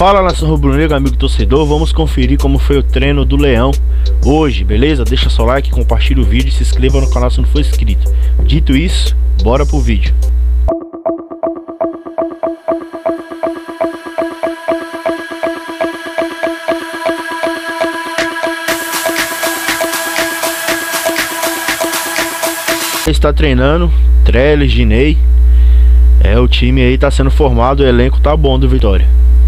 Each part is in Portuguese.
Fala, nação rubro-negra, amigo torcedor, vamos conferir como foi o treino do Leão hoje, beleza? Deixa seu like, compartilha o vídeo e se inscreva no canal se não for inscrito. Dito isso, bora pro vídeo. Está treinando Trellis, Dinei. O time aí tá sendo formado, o elenco tá bom do Vitória.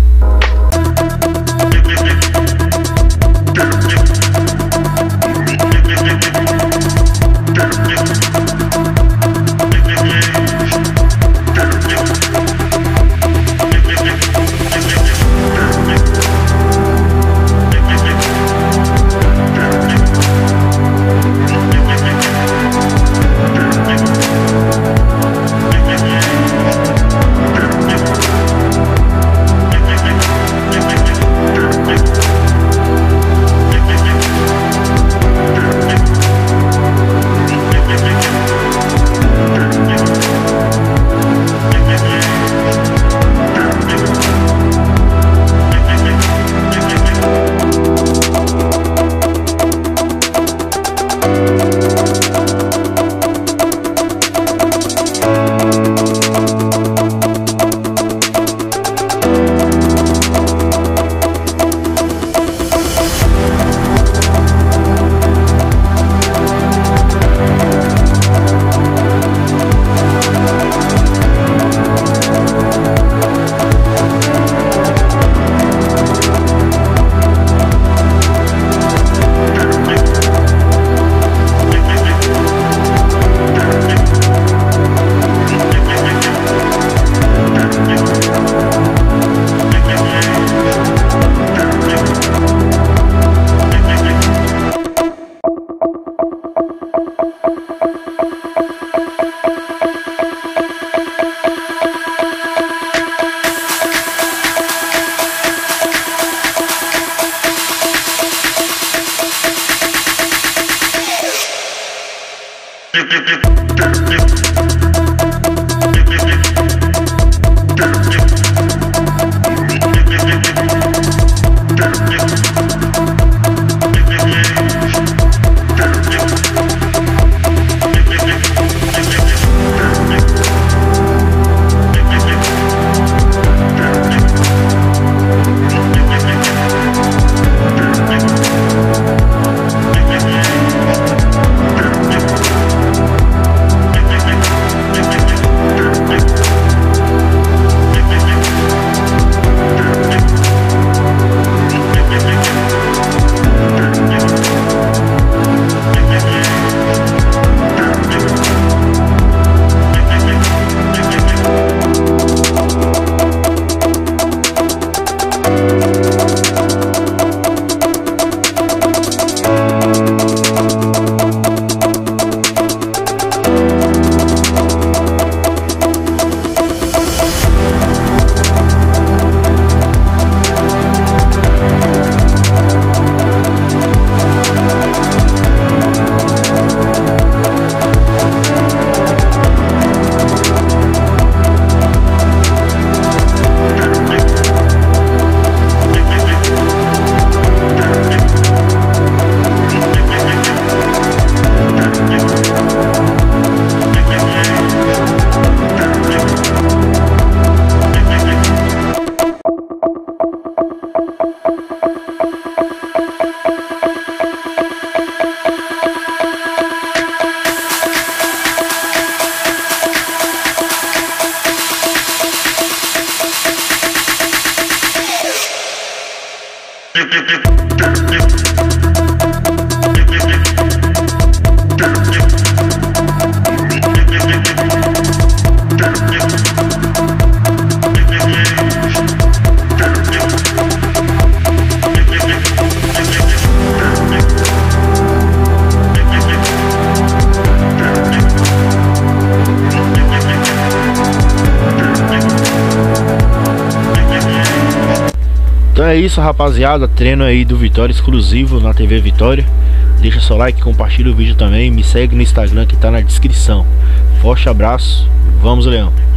Então é isso, rapaziada, treino aí do Vitória exclusivo na TV Vitória. Deixa seu like, compartilha o vídeo também, me segue no Instagram que tá na descrição. Forte abraço, vamos Leão!